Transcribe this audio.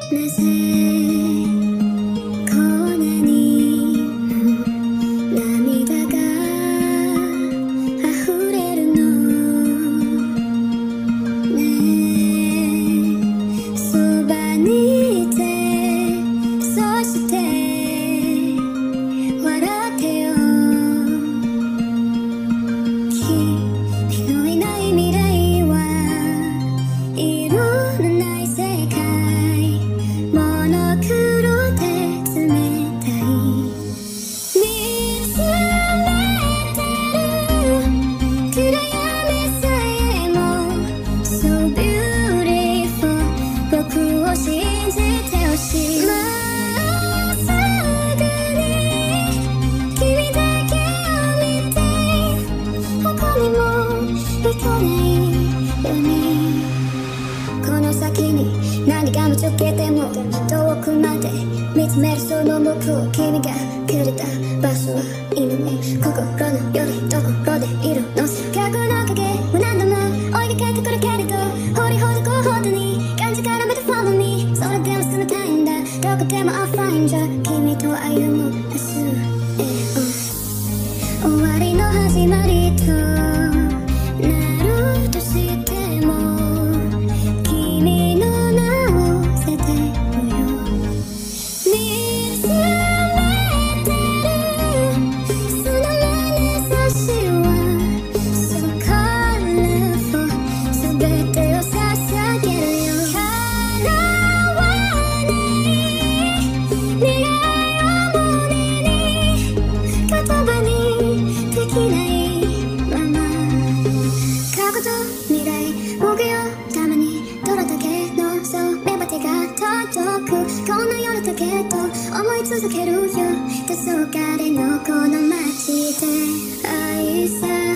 なぜこんなにも涙が溢れるのねえ、そばにいて、そして笑ってよ。君のいない未来は色のない世界、モノクロで冷たい。見つめてる暗闇さえも So beautiful、 僕を信じてほしい。まっすぐに君だけを見て、他にも行かないように。この先に何が待ち受けても遠くまで見つめるその僕を、君がくれた場所は今も心のよりどころで色のせ過去の影を何度も追いかけてくるけれど、掘りほどこうほどに感じからめて follow me、 それでも進めたいんだ、どこでも I'll find you、 君と歩む明日へ、終わりの始まりとなるとしても、君の名を捨ててみよう。見つめてるその眼差しは So colorful、 全てを捧げるよ。叶わない未来を胸に、言葉にできないまま、過去と未来動くよたまに、どれだけのそう目ば手が届く、こんな夜だけど思い続けるよ。黄昏のこの街で愛さ